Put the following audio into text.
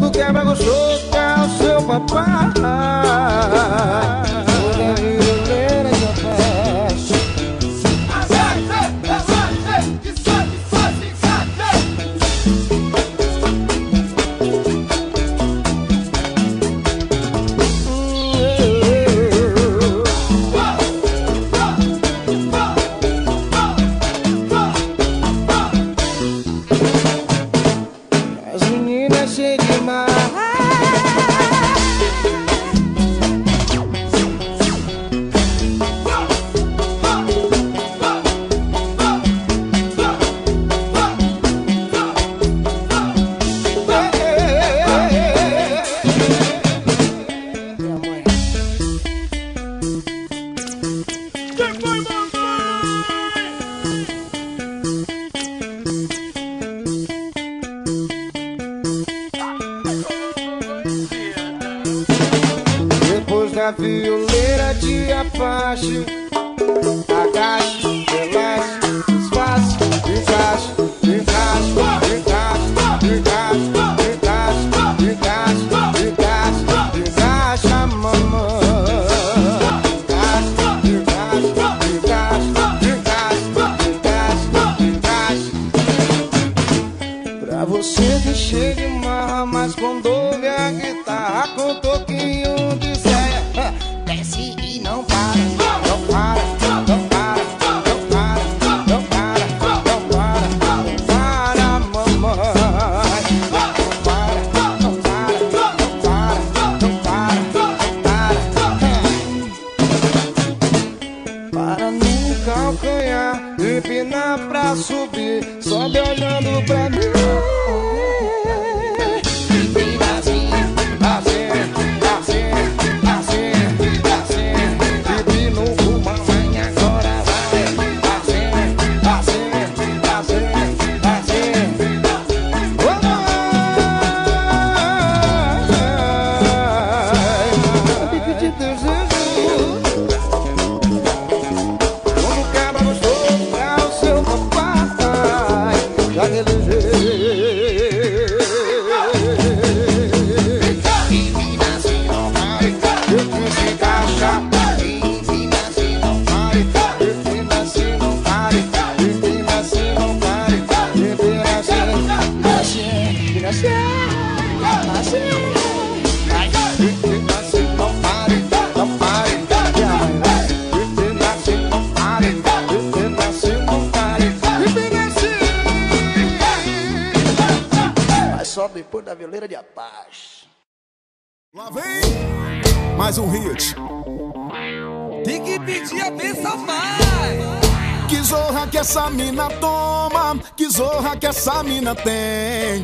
Quando quebra gostoso, é o seu papai. Toda violeira de apaixo. As meninas cheias de mar. Depois da violeira de apache, agache, relaxe, desface, desencaixe, desencaixe, desencaixe, desencaixe, desencaixe, desencaixe, desencaixe a mamãe. Desencaixe, desencaixe, desencaixe, desencaixe. Pra você que chega e marra, mas quando ouve a guitarra com toquinho de Zé, desce e não para, não para, não para, não para, não para, não para, não para, mamãe. Não para, não para, não para, não para, não para. Para no calcanhar, empinar pra subir, sobe olhando pra mim. Só depois da violeira de Apache. Lá vem mais um hit. Tem que pedir a benção mais. Que zorra que essa mina toma, que zorra que essa mina tem.